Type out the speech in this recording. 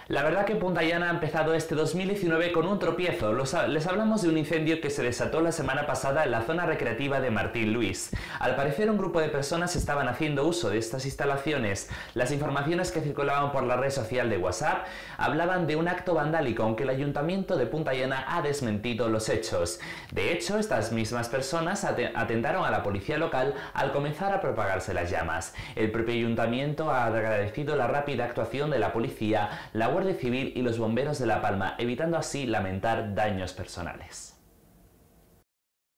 La verdad que Punta Llana ha empezado este 2019 con un tropiezo. Les hablamos de un incendio que se desató la semana pasada en la zona recreativa de Martín Luis. Al parecer un grupo de personas estaban haciendo uso de estas instalaciones. Las informaciones que circulaban por la red social de WhatsApp hablaban de un acto vandálico, aunque el Ayuntamiento de Punta Llana ha desmentido los hechos. De hecho, estas mismas personas atentaron a la policía local al comenzar a propagarse las llamas. El propio Ayuntamiento ha agradecido la rápida actuación de la policía, la Guardia Civil y los bomberos de La Palma, evitando así lamentar daños personales.